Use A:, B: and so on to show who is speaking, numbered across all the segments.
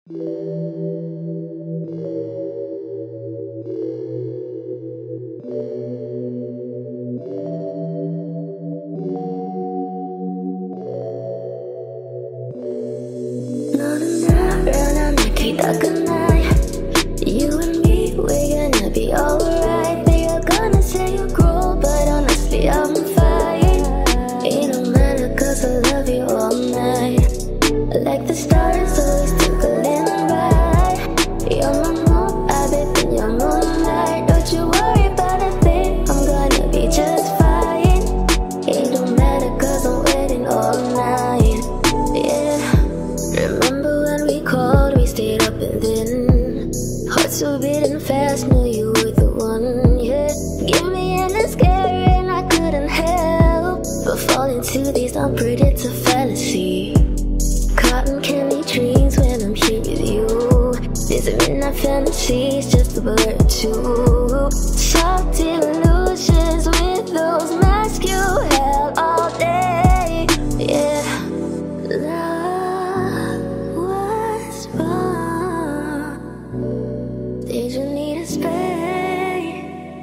A: You and me, we're gonna be alright. They are gonna say you're cruel, but honestly I'm fine. It don't matter cause I love you all night. Like the stars always twinkling bright. You're my moon, I bet in your moonlight. Don't you worry about a thing, I'm gonna be just fine. It don't matter cause I'm waiting all night. Yeah, remember when we called, we stayed up and then hearts so beating fast, knew you were the one, yeah. Give me in the scary and I couldn't help but fall into these unpredictable fallacy. Cotton candy dreams when I'm here with you. There's a midnight fantasies, just a blur too. Soft illusions with those masks you held all day, yeah. Love was wrong. Did you need a space?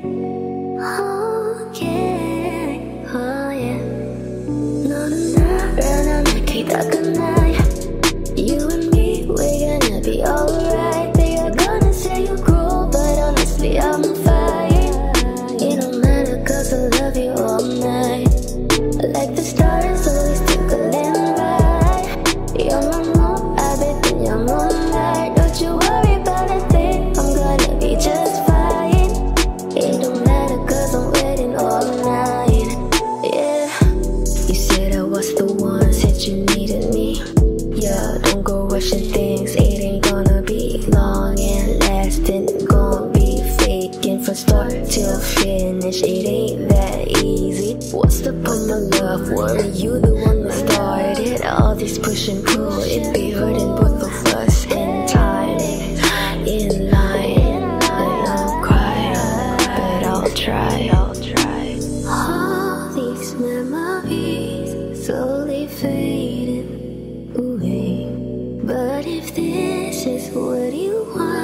A: Oh yeah, oh yeah. No, keep that good night. You and me, we're gonna be alright. They are gonna say you're cruel, but honestly I'm fine. It don't matter cause I love you all night. Like the stars always twinkling bright. You're my moon, I bet in your moonlight. Don't you worry about a thing, I'm gonna be just fine. It don't matter cause I'm waiting all night. Yeah, you said I was the one, said you needed me. Yeah, don't go rushing things, it ain't gonna be long and lasting. Gonna be faking from start till finish, it ain't that easy. What's the point of love? Weren't you the one that started all this push and pull? It'd be hurting both of us in time, in line. And I'll cry, but I'll try. All these memories slowly fading away. But if this is what you want,